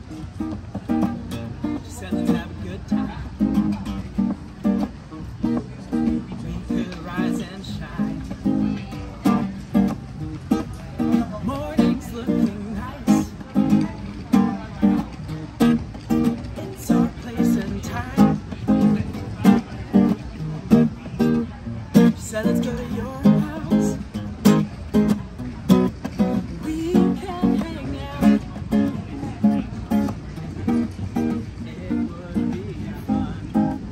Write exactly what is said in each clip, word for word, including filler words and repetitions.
She said let's have a good time. We could rise and shine. Morning's looking nice. It's our place and time. She said let's go to your house. We can hang out. It would be fun.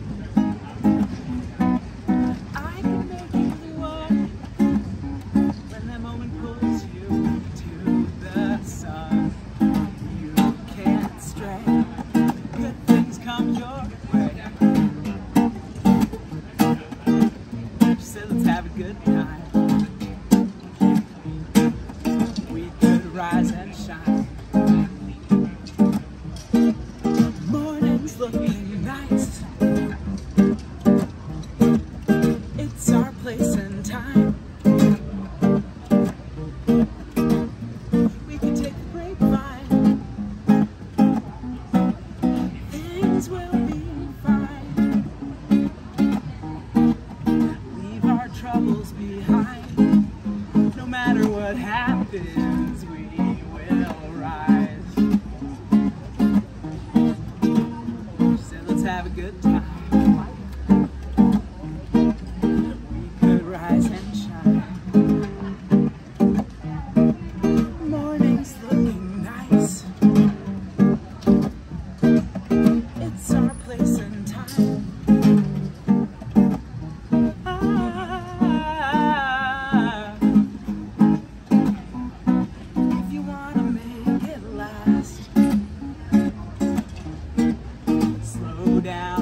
I can make you the one when that moment pulls you to the sun. You can't stray. Good things come your way. She said let's have a good time. We could rise and shine. Morning's looking nice. It's our place and time. We can take the grapevine. Things will be fine. Leave our troubles behind. No matter what happens, we will rise. She said, let's have a good time. We could rise and shine. Morning's looking nice. It's our place and time. Ah, if you wanna make it last, slow down.